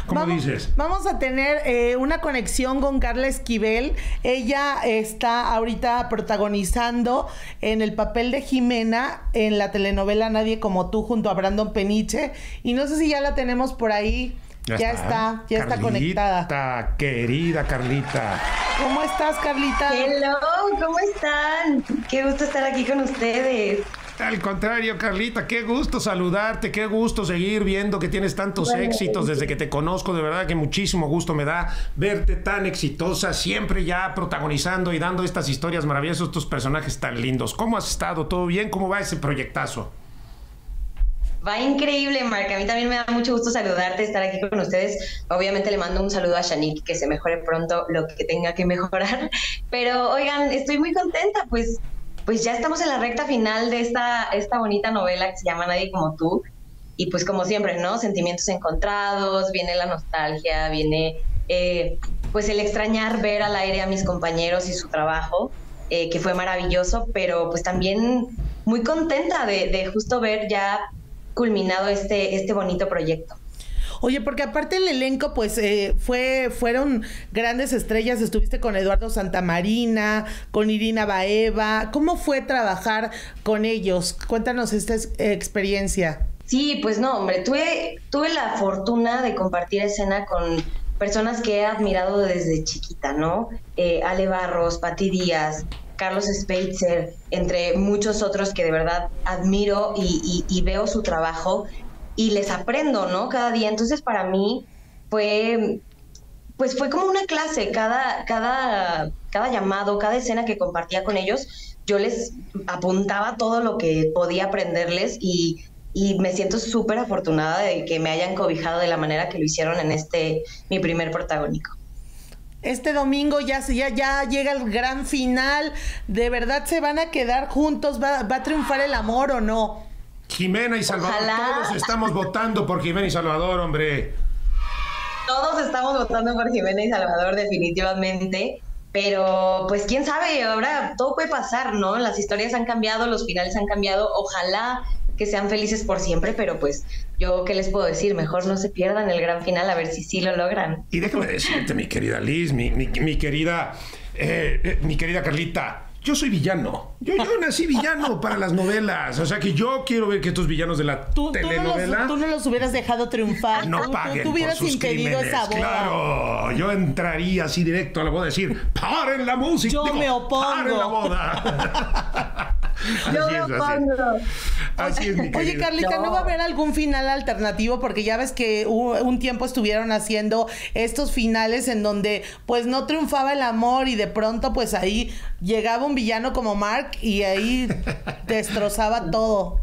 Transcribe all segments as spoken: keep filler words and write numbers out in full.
¿Cómo vamos, dices? Vamos a tener eh, una conexión con Carla Esquivel. Ella está ahorita protagonizando en el papel de Jimena en la telenovela Nadie como tú, junto a Brandon Peniche. Y no sé si ya la tenemos por ahí. Ya, ya está, está, ya Carlita, está conectada. Querida Carlita. ¿Cómo estás, Carlita? Hello, ¿cómo están? Qué gusto estar aquí con ustedes. Al contrario, Carlita, qué gusto saludarte, qué gusto seguir viendo que tienes tantos bueno, éxitos desde que te conozco. De verdad que muchísimo gusto me da verte tan exitosa, siempre ya protagonizando y dando estas historias maravillosas, estos personajes tan lindos. ¿Cómo has estado? ¿Todo bien? ¿Cómo va ese proyectazo? Va increíble, Marc. A mí también me da mucho gusto saludarte, estar aquí con ustedes. Obviamente le mando un saludo a Shanique, que se mejore pronto lo que tenga que mejorar. Pero, oigan, estoy muy contenta, pues, pues ya estamos en la recta final de esta, esta bonita novela que se llama Nadie como tú. Y pues como siempre, ¿no? Sentimientos encontrados, viene la nostalgia, viene eh, pues el extrañar ver al aire a mis compañeros y su trabajo, eh, que fue maravilloso, pero pues también muy contenta de, de justo ver ya culminado este, este bonito proyecto. Oye, porque aparte el elenco, pues, eh, fue, fueron grandes estrellas. Estuviste con Eduardo Santamarina, con Irina Baeva. ¿Cómo fue trabajar con ellos? Cuéntanos esta experiencia. Sí, pues no, hombre, tuve, tuve la fortuna de compartir escena con personas que he admirado desde chiquita, ¿no? Eh, Ale Barros, Pati Díaz, Carlos Speitzer, entre muchos otros que de verdad admiro y, y, y veo su trabajo y les aprendo, ¿no? Cada día. Entonces, para mí fue, pues fue como una clase. Cada, cada, cada llamado, cada escena que compartía con ellos, yo les apuntaba todo lo que podía aprenderles y, y me siento súper afortunada de que me hayan cobijado de la manera que lo hicieron en este, mi primer protagónico. Este domingo ya, ya, ya llega el gran final. ¿De verdad se van a quedar juntos? ¿Va, va a triunfar el amor o no? Jimena y Salvador. Ojalá. Todos estamos votando por Jimena y Salvador, hombre. Todos estamos votando por Jimena y Salvador, definitivamente. Pero, pues, quién sabe, ahora todo puede pasar, ¿no? Las historias han cambiado, los finales han cambiado. Ojalá que sean felices por siempre, pero pues yo qué les puedo decir, mejor no se pierdan el gran final, a ver si sí lo logran. Y déjame decirte, mi querida Liz, mi, mi, mi querida eh, eh, mi querida Carlita, yo soy villano. Yo, yo nací villano para las novelas. O sea que yo quiero ver que estos villanos de la tú, telenovela... Tú no, los, tú no los hubieras dejado triunfar. No tú, paguen tú, tú hubieras por sus impedido crímenes. esa boda. Claro, yo entraría así directo a la boda a decir, ¡paren la música! Yo Digo, me opongo. ¡paren la boda! Yo así me es, opongo. Así. así es, mi querida. Oye, Carlita, no. ¿no va a haber algún final alternativo? Porque ya ves que un tiempo estuvieron haciendo estos finales en donde pues no triunfaba el amor y de pronto pues ahí llegaba un villano como Mark y ahí destrozaba todo.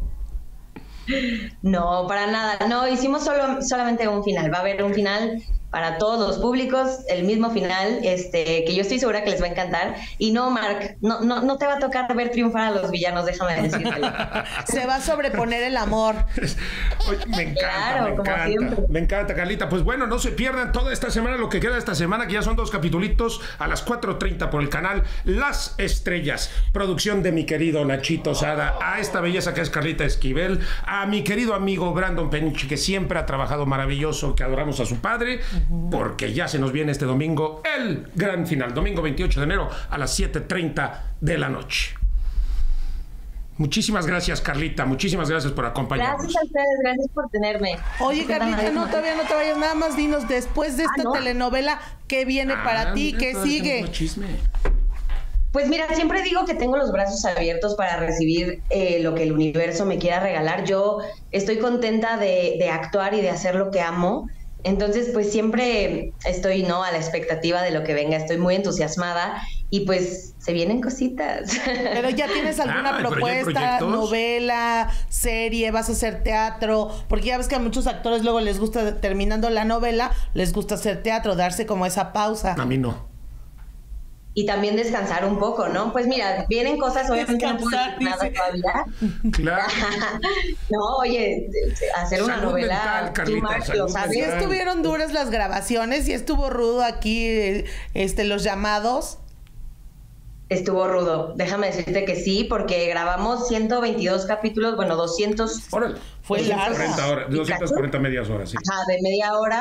No, para nada. No, hicimos solo, solamente un final. Va a haber un final para todos los públicos, el mismo final, este, que yo estoy segura que les va a encantar. Y no, Marc, no, no, no te va a tocar ver triunfar a los villanos, déjame decirte. Se va a sobreponer el amor. Oye, me encanta, claro, me encanta. Siempre. Me encanta, Carlita. Pues bueno, no se pierdan toda esta semana, lo que queda de esta semana, que ya son dos capitulitos a las cuatro treinta por el canal Las Estrellas. Producción de mi querido Nachito Sada, a esta belleza que es Carlita Esquivel, a mi querido amigo Brandon Peniche, que siempre ha trabajado maravilloso, que adoramos a su padre, porque ya se nos viene este domingo el gran final, domingo veintiocho de enero a las siete treinta de la noche. Muchísimas gracias, Carlita, muchísimas gracias por acompañarnos. Gracias a ustedes, gracias por tenerme. Oye, Carlita, no, todavía no te vayas, nada más dinos, después de esta ah, ¿no? telenovela, ¿qué viene ah, para ti? ¿Qué sigue? Chisme. Pues mira, siempre digo que tengo los brazos abiertos para recibir eh, lo que el universo me quiera regalar. Yo estoy contenta de, de actuar y de hacer lo que amo. Entonces, pues siempre estoy, ¿no?, a la expectativa de lo que venga. Estoy muy entusiasmada y pues se vienen cositas. Pero ya tienes alguna ah, propuesta, novela, serie, vas a hacer teatro, porque ya ves que a muchos actores luego les gusta, terminando la novela, les gusta hacer teatro, darse como esa pausa. A mí no. Y también descansar un poco, ¿no? Pues mira, vienen cosas, obviamente no puedo decir nada todavía. Claro. No, oye, hacer salud una novela, mental, Carlita, Marc, lo sabes. Sí estuvieron duras las grabaciones, y estuvo rudo aquí, este, los llamados. Estuvo rudo, déjame decirte que sí, porque grabamos ciento veintidós capítulos, bueno, doscientos. Órale. Fue larga. doscientas cuarenta medias horas, sí. Ajá, de media hora.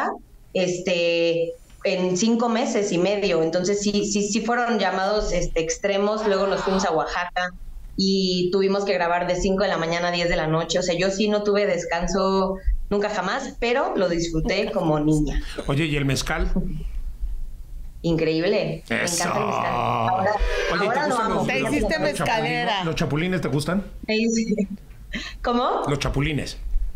este, en cinco meses y medio. Entonces sí, sí, sí fueron llamados este, extremos. Luego nos fuimos a Oaxaca y tuvimos que grabar de cinco de la mañana a diez de la noche. O sea, yo sí no tuve descanso nunca jamás, pero lo disfruté como niña. Oye, ¿y el mezcal? Increíble. Eso. Me encanta el mezcal. Ahora, Oye, ahora ¿te lo gustan amo. los, Te los- hiciste los mezcalera. chapulines? ¿Los chapulines te gustan? ¿Cómo? Los chapulines.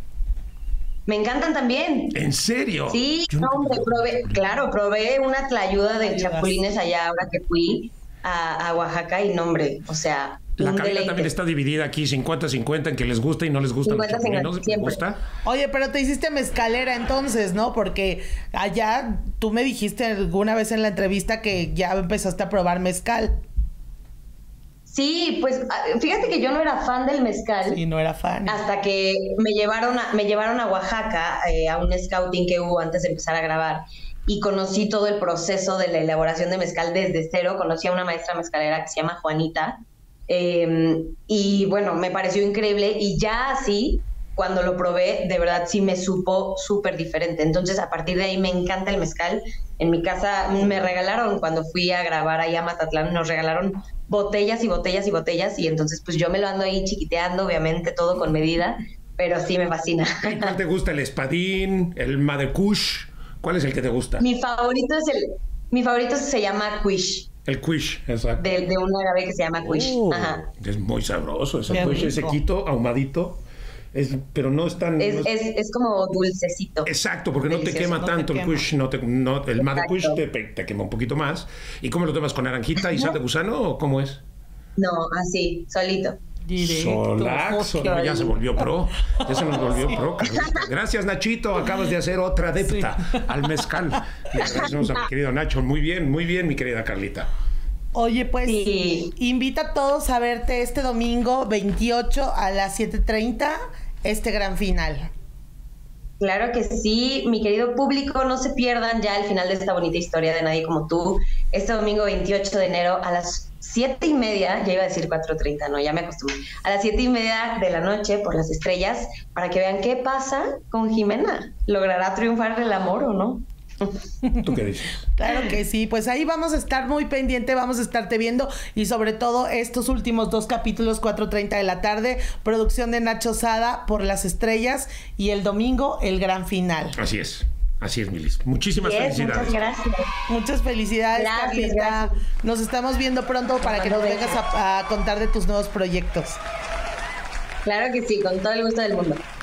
Me encantan también. ¿En serio? Sí, Yo no, nunca- hombre, probé, claro, probé una tlayuda de Tlayudas. chapulines allá ahora que fui a, a Oaxaca y no, hombre, o sea, La un cabina deleite. también está dividida aquí cincuenta cincuenta en que les gusta y no les gustan los cincuenta cincuenta, chapulines. ¿Me siempre. gusta? Oye, pero te hiciste mezcalera entonces, ¿no? Porque allá tú me dijiste alguna vez en la entrevista que ya empezaste a probar mezcal. Sí, pues ah, fíjate que yo no era fan del mezcal. Y no era fan. Hasta que me llevaron a, me llevaron a Oaxaca eh, a un scouting que hubo antes de empezar a grabar y conocí todo el proceso de la elaboración de mezcal desde cero. Conocí a una maestra mezcalera que se llama Juanita eh, y bueno, me pareció increíble y ya así, cuando lo probé, de verdad sí me supo súper diferente. Entonces a partir de ahí me encanta el mezcal. En mi casa me regalaron, cuando fui a grabar ahí a Matatlán, nos regalaron botellas y botellas y botellas y entonces pues yo me lo ando ahí chiquiteando, obviamente todo con medida, pero sí me fascina. ¿Y ¿Cuál te gusta? ¿El espadín? ¿El Madekush? ¿Cuál es el que te gusta? Mi favorito es el, mi favorito se llama Quish, El Quish, exacto. de, de un agave que se llama Quish. Uh. Ajá. Es muy sabroso ese Qué Quish, ese rico. sequito, ahumadito. Es, pero no es tan... Es, no es- es, es como dulcecito. Exacto, porque no te Delicioso, quema no te tanto el quema. Quish, no te, no, el Madekush Exacto. te, te quema un poquito más. ¿Y cómo lo tomas? ¿Con naranjita y sal de gusano o cómo es? No, así, solito. Directo. Solaxo, Qué no, ya rico. se volvió pro. Ya se nos volvió pro, Carlita. Gracias, Nachito. Acabas de hacer otra adepta al mezcal. Le agradecemos a mi querido Nacho. Muy bien, muy bien, mi querida Carlita. Oye, pues Sí. invita a todos a verte este domingo veintiocho a las siete treinta, este gran final. Claro que sí, mi querido público, no se pierdan ya el final de esta bonita historia de Nadie Como Tú, este domingo veintiocho de enero a las siete y media, ya iba a decir cuatro treinta, no, ya me acostumbré, a las siete y media de la noche por Las Estrellas, para que vean qué pasa con Jimena. ¿Logrará triunfar el amor o no? ¿Tú qué dices? Claro que sí, pues ahí vamos a estar muy pendiente, vamos a estarte viendo y sobre todo estos últimos dos capítulos, cuatro treinta de la tarde, producción de Nacho Sada por Las Estrellas y el domingo el gran final. Así es, así es, Milis. Muchísimas Yes, felicidades. muchas gracias. Muchas felicidades, Gracias, Carlita. gracias. Nos estamos viendo pronto para que nos Cuando vengas a, a contar de tus nuevos proyectos. Claro que sí, con todo el gusto del mundo.